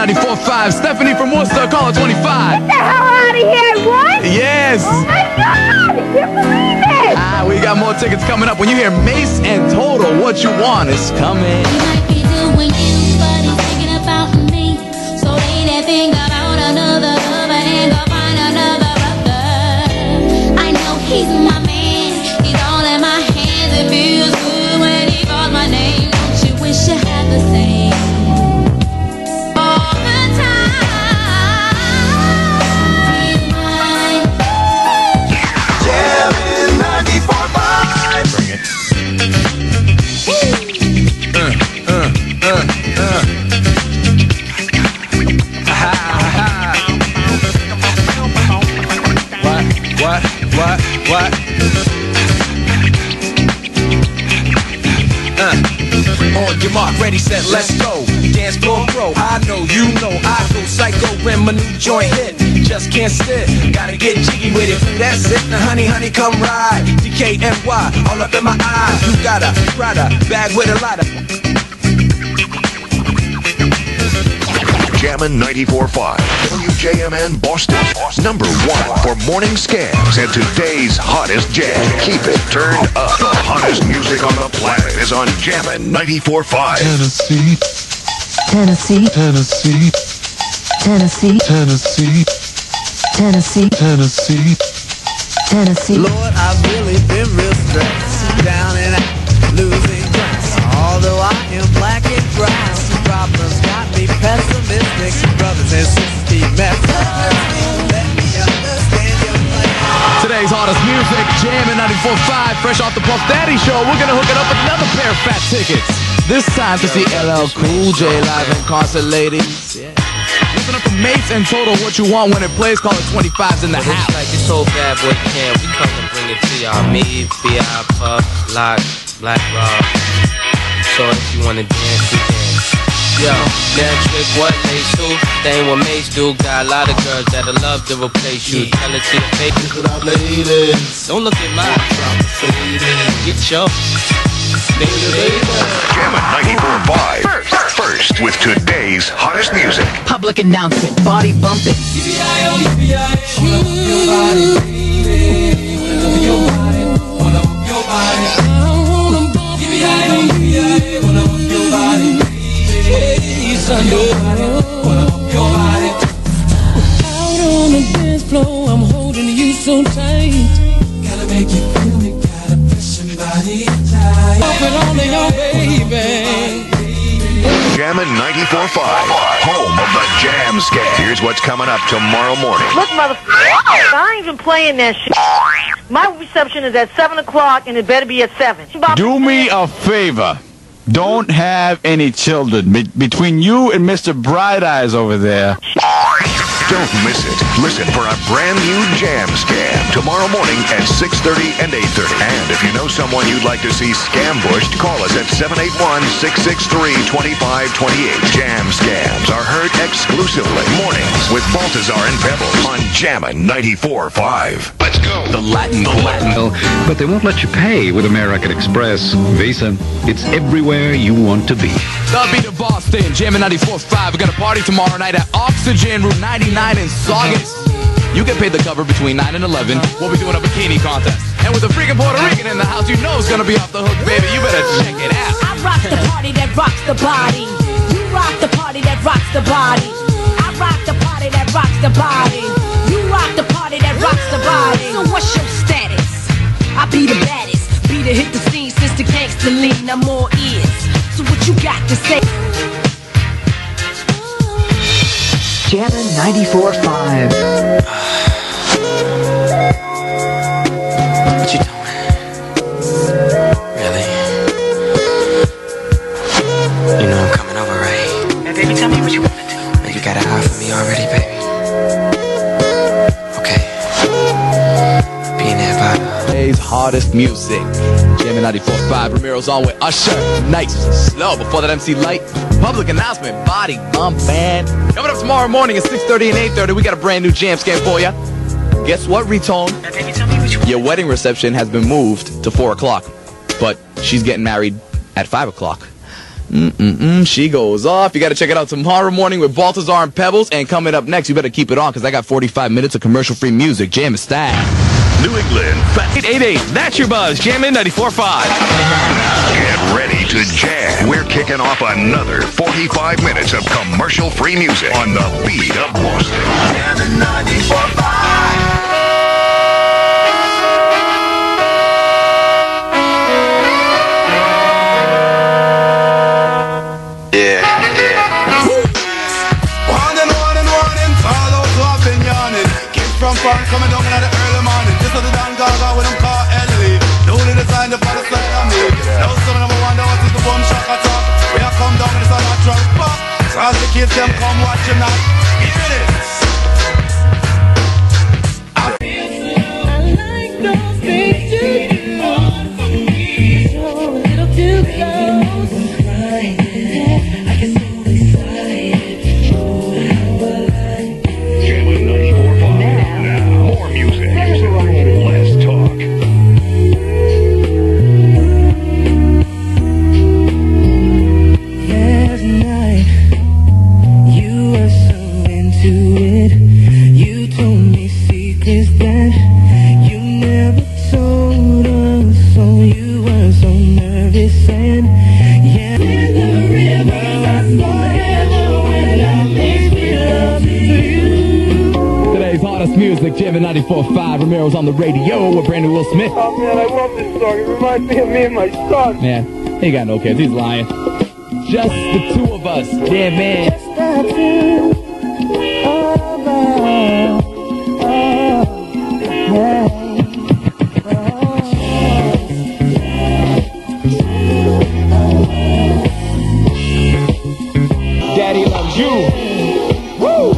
94.5. Stephanie from Worcester, call it 25. Get the hell out of here, what? Yes. Oh my God, I can't believe it. We got more tickets coming up. When you hear Mace and Total, What You Want is coming. He might be doing you, but he's thinking about me. So lay that thing about another lover and go find another brother. I know he's my man. He's all in my hands. It feels good when he calls my name. Don't you wish you had the same? All the time. He's mine. Jammin' 94.5. Bring it. What? On your mark, ready, set, let's go. Dance floor pro, I know, you know, I go psycho when my new joint hit. Just can't sit, gotta get jiggy with it. That's it, now honey, come ride. DKNY, all up in my eyes. You got a Prada bag with a lot of. Jammin' 94.5, WJMN Boston, number 1 for morning scams and today's hottest jam. Keep it turned up. The hottest music on the planet is on Jammin' 94.5. Tennessee, Tennessee, Tennessee, Tennessee, Tennessee, Tennessee, Tennessee. Tennessee. Lord, I've really been real stressed, down and out, losing grass. Although I am black and grass, problems got me pessimistic. Brothers and sisters keep messing. Let me understand your plan. Today's hottest music, Jammin' 94.5, fresh off the Puff Daddy Show. We're gonna hook it up with another pair of fat tickets. This time to see LL Cool J live in concert, ladies. Yeah. Listen up to Mace and Total, What You Want when it plays. Call it 25's in the house. Like this whole bad boy camp, we come to bring it to y'all. Me, B.I., Puff, Lock, Black Rob. So if you wanna dance, you dance. Yo, that trick, what Mace do? That ain't what Mace do. Got a lot of girls that'll love to replace you. Tell it to your face. Look at ladies. Don't look at mine. Get your Jammin' 94.5, first with today's hottest music. Public announcement, body bumping. Out on the dance floor, I'm holding you so tight. Gotta make you feel me, gotta push your body tight. Up it on to your baby. Jammin' 94.5, home of the Jam Scam. Here's what's coming up tomorrow morning. Look, motherfucker, I ain't even playing that shit. My reception is at 7 o'clock and it better be at 7. Do me a favor. Don't have any children. Between you and Mr. Bright Eyes over there. Don't miss it. Listen for a brand new Jam Scam tomorrow morning at 6:30 and 8:30. And if you know someone you'd like to see scambushed, call us at 781-663-2528. Jam Scams are heard exclusively mornings with Baltazar and Pebbles on Jammin' 94.5. Let's go. The Latin. But they won't let you pay with American Express. Visa. It's everywhere you want to be. The Beat of Boston, Jammin' 94.5. We got a party tomorrow night at Oxygen, Route 99 in Saugus. You get paid the cover between 9 and 11. We'll be doing a bikini contest. And with a freaking Puerto Rican in the house, you know it's gonna be off the hook, baby. You better check it out. I rock the party that rocks the body. You rock the party that rocks the body. I rock the party that rocks the body. You rock the party that rocks the body. So what's your status? I be the baddest. Be the hit the scene since the gangster lean. I'm all ears. So what you got to say? Jammin' 94.5. What you doing? Really? You know I'm coming over, right? Now, baby, tell me what you want to do. You got an eye for me already, baby? Okay. Being there about Today's hottest music, Jammin' 94.5. Ramiro's on with Usher. Nice, slow. Before that, MC Light. Public announcement, body bump band. Coming up tomorrow morning at 6:30 and 8:30, we got a brand new Jam Scam for you. Guess what, Retone? Your wedding reception has been moved to 4 o'clock, but she's getting married at 5 o'clock. She goes off. You got to check it out tomorrow morning with Baltazar and Pebbles. And coming up next, you better keep it on because I got 45 minutes of commercial-free music. Jam style. New England. 888. That's your buzz. Jammin' 94.5. Get ready to jam. We're kicking off another 45 minutes of commercial-free music on the beat of Boston. Jammin' 94.5. From far coming down in the early morning. Just so the Dan Gaga with them car Ellie. The only design the for the side of me. Now some of them wonder what is the boom shock attack. We have come down with this unnatural fuck. So as the kids them come watch him now. Here it is. I like those things you do. So a little too close. I get so excited. Music, Jammin' 94.5. Romero's on the radio with Brandon Will Smith. Oh man, I love this song. It reminds me of me and my son. Man, he got no kids. He's lying. Just the two of us. Yeah, man. Just the two of us. Daddy loves you. Woo!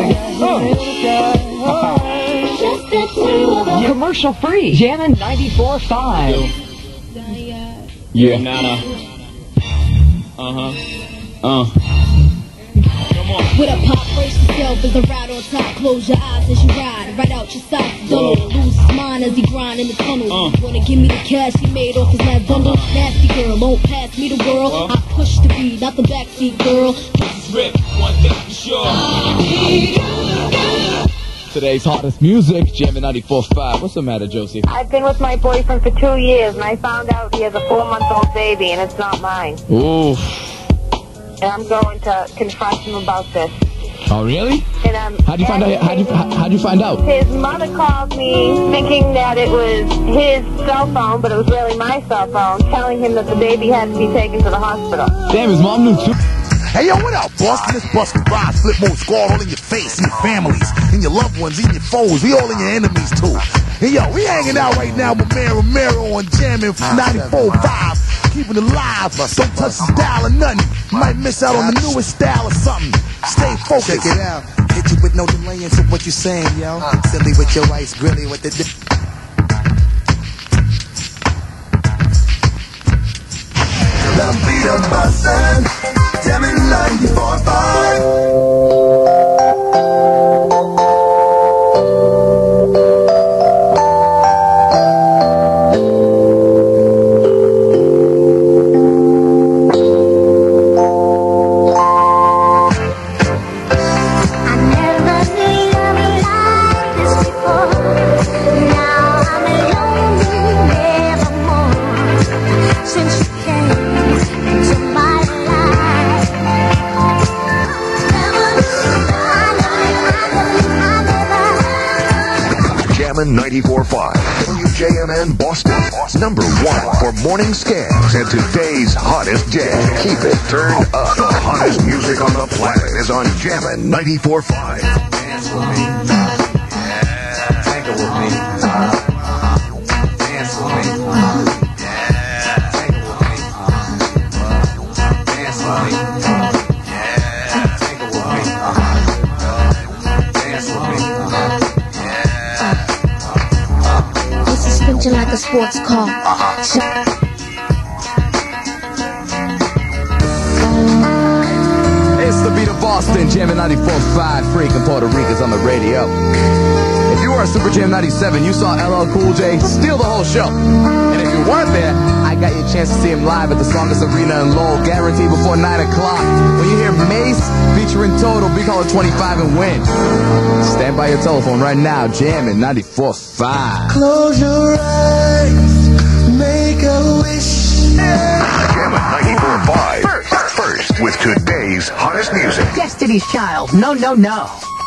Commercial free. Jammin' 94.5. Yeah. Nana. With a pop, brace yourself as a ride on top. Close your eyes as you ride, right out your socks. Double, lose his mind as he grind in the tunnel. Wanna give me the cash he made off his last bundle? Nasty girl, won't pass me the world. I push the beat, not the backseat girl. This is Rick, one thing for sure. Today's hottest music, Jammin' 94.5. What's the matter, Josie? I've been with my boyfriend for 2 years, and I found out he has a 4-month-old baby, and it's not mine. Ooh. And I'm going to confront him about this. Oh, really? And How'd you find out? How'd you find out? His mother called me thinking that it was his cell phone, but it was really my cell phone, telling him that the baby had to be taken to the hospital. Damn, his mom knew too. Hey, yo, what up, Boston? This Buster Rhymes, Flip Mode Squad, all in your face, in your families, in your loved ones, in your foes. We all in your enemies, too. Hey, yo, we hanging out right now with Mayor Romero on Jammin' 94.5. Keeping it live. Don't touch the dial or nothing. You might miss out on the newest style or something. Stay focused. Check it out. Hit you with no delay into what you saying, yo. Silly with your ice grilly with the... The beat of Boston, Jammin' 94.5. Jammin' 94.5, WJMN Boston, number 1 for morning scams and today's hottest jam. Keep it turned up. The hottest music on the planet is on Jammin' 94.5. Dance with me. Yeah. Tango with me. Dance with me. Yeah. Tango with me. Dance with me. Yeah. Tango with me. Dance with me. Suspension like a sports car. It's the beat of Boston, Jammin' 94.5. Freakin' Puerto Ricans on the radio. If you were at Super Jam 97, you saw LL Cool J steal the whole show. And if you weren't there, I got you a chance to see him live at the Songest Arena in Lowell, guaranteed before 9 o'clock. When you hear Mace featuring Total, be caller 25 and win. Stand by your telephone right now, jamming 94.5. Close your eyes, make a wish. Jammin' 94.5. First with today's hottest music. Destiny's Child. No, no, no.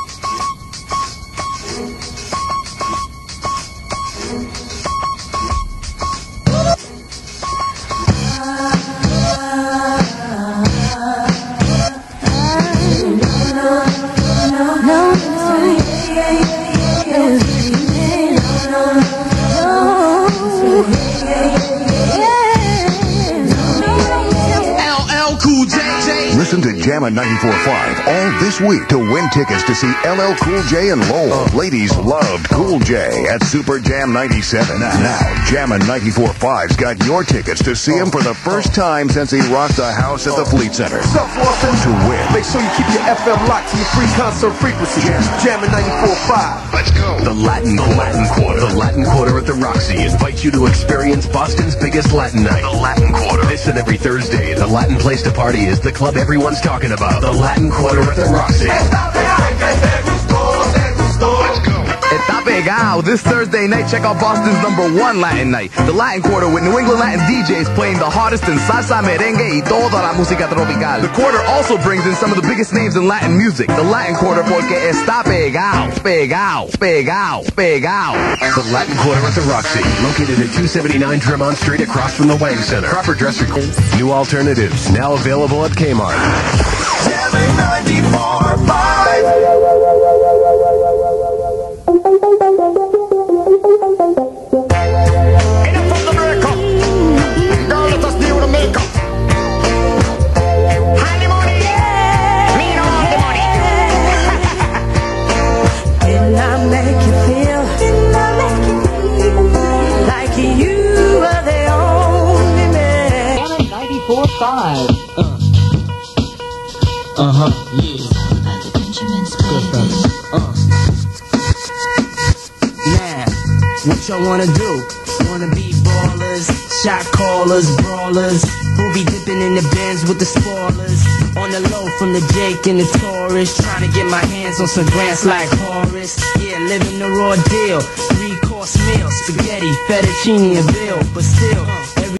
Listen to Jammin' 94.5 all this week to win tickets to see LL Cool J in Lowell. Ladies loved Cool J at Super Jam 97. Now, Jammin' 94.5's got your tickets to see him for the first time since he rocked the house at the Fleet Center. To win, make sure you keep your FM locked to your free concert frequency. Jammin' 94.5. Let's go. The Latin Quarter. The Latin Quarter at the Roxy invites you to experience Boston's biggest Latin night. The Latin Quarter. This and every Thursday, the Latin place to party is the club everyone's talking about. The Latin Quarter at the Roxy. Está pegado. This Thursday night, check out Boston's #1 Latin night. The Latin Quarter with New England Latin DJs playing the hardest in salsa, merengue, y toda la música tropical. The quarter also brings in some of the biggest names in Latin music. The Latin Quarter porque está pegado, pegado, pegado, pegado. The Latin Quarter at the Roxy, located at 279 Tremont Street across from the Wang Center. Proper dress requirements. New alternatives, now available at Kmart. Jammin' 94.5. Now, what y'all wanna do? Wanna be ballers, shot callers, brawlers, who be dipping in the Benz with the spoilers? On the low from the Jake and the Taurus, trying to get my hands on some grants like Horace. Yeah, living the raw deal, 3-course meal, spaghetti, fettuccine and bill, but still